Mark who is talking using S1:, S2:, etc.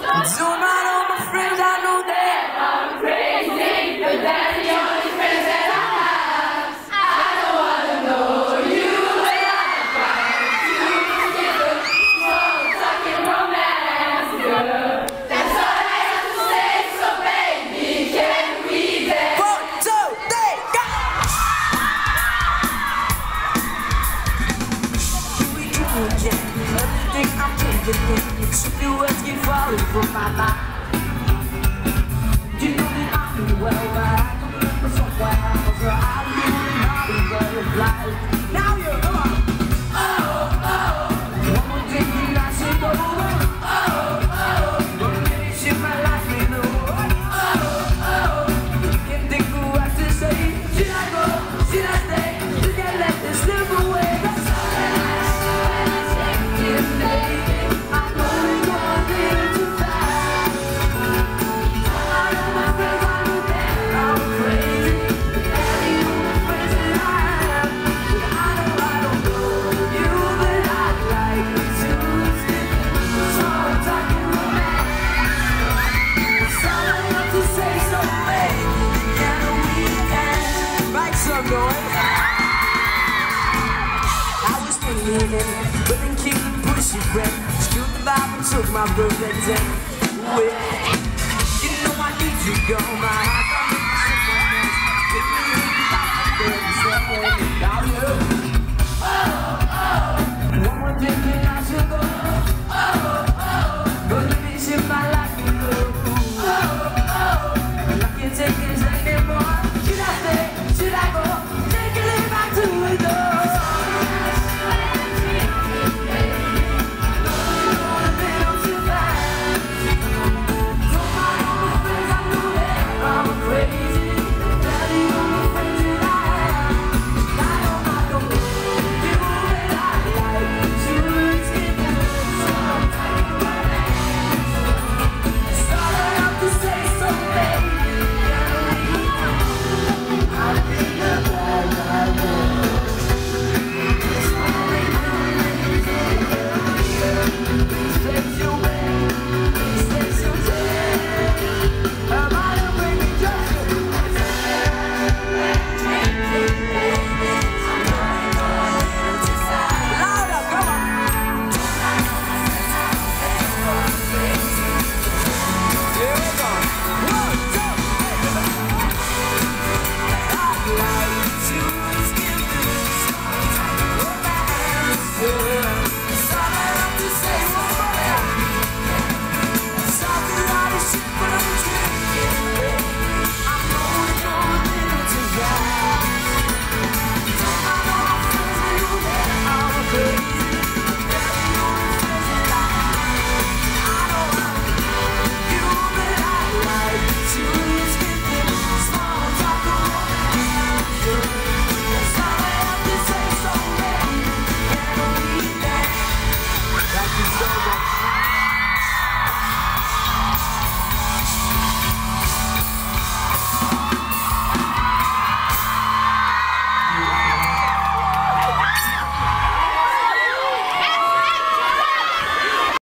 S1: Don't mind all my friends, I know that I'm crazy, but that's the only friends that I have. I don't wanna know you, and I find you together. Slow talking romance, girl. That's all I have to say, so baby, can we dance? 1, 2, 3, go! Here we go again. Everything I'm thinking. So few words keep falling from my mind. You know that I do well, but I don't remember somewhere else. So I really not be butterfly. Now you're on. Oh, oh. One more thing and I say go. Oh, oh. One minute shit my life me know. Oh, oh. Can't think of what to say. Should I go? Should I stay? Should I let this slip away? That's all that I say. You make it. But then keep the pushy breath. Screwed the vibe and took my breath and then you know I need you, girl. My heart I'm looking for someone else. Give me a little bit of now you. Oh, oh. One more thing.